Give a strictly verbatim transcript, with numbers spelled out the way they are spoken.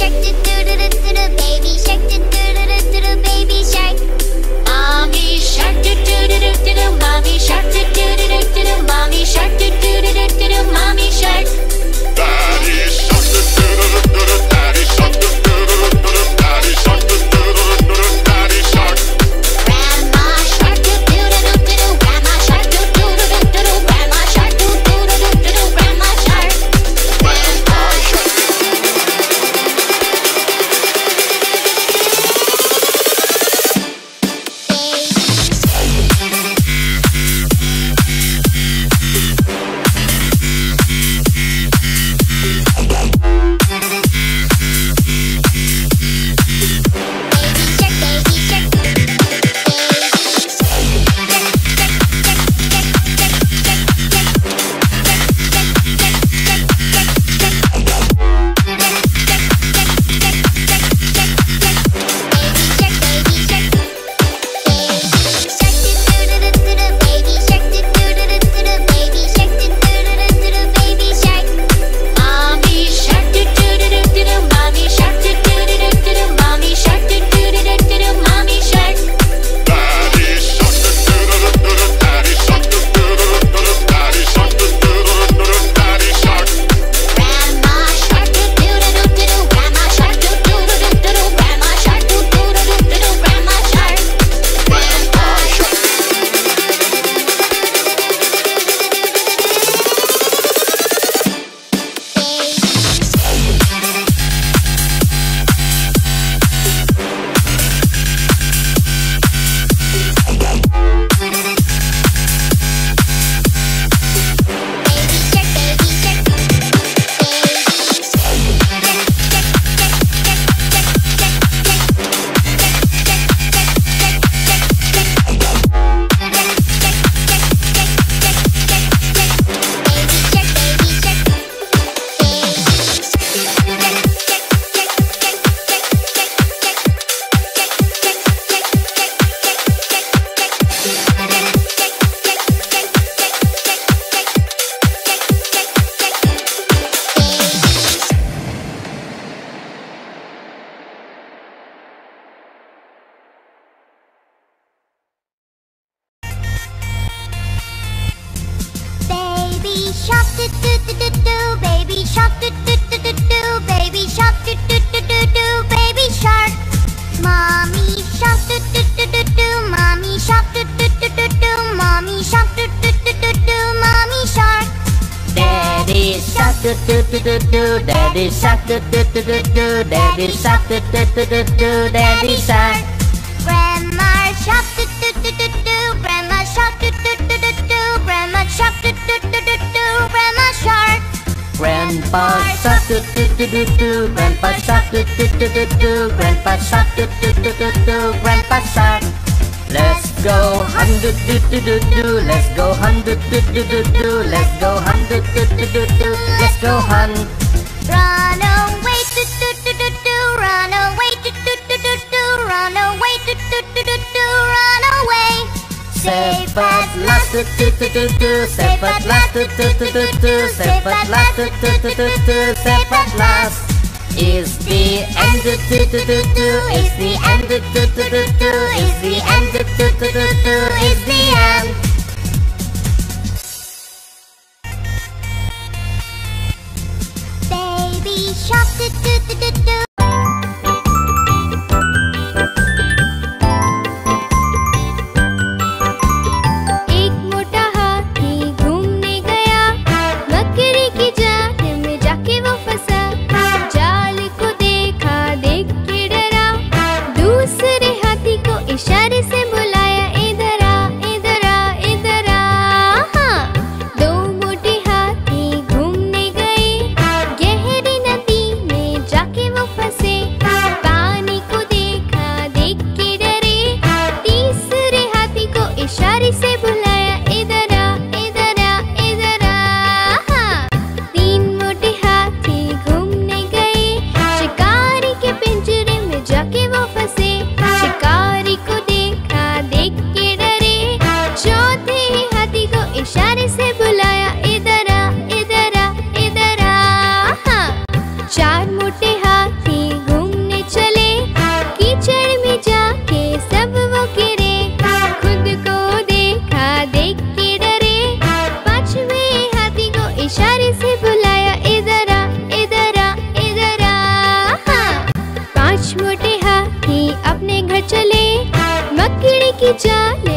do do do do do, Daddy Shark do do do do do, Daddy Shark do do do do do, Daddy Shark. Grandma Shark do do do do do, Grandma Shark do do do do do, Grandma Shark do do do do do, Grandma Shark. Grandpa Shark do do do do do, Grandpa Shark do do do do do, Grandpa Shark do do do do do, Grandpa Shark. Let's go hunt do do do do do, let's go hunt do do do do do, let's go hunt do do do do do, let's go hunt. Run away do do do do do, run away do do do do do, run away do do do do do, run away. Safe at last do do do do do, safe at last do do do do do, safe at last do do do do do, safe at last. Is the end do do do do do, is the end do do do do do, is the end do do do do do, is the end. Baby shark do do do do do. इशारे से बुलाया इधर आ इधर आ इधर आ, हाँ। दो मोटे हाथी घूमने गए गहरी नदी में जा की जान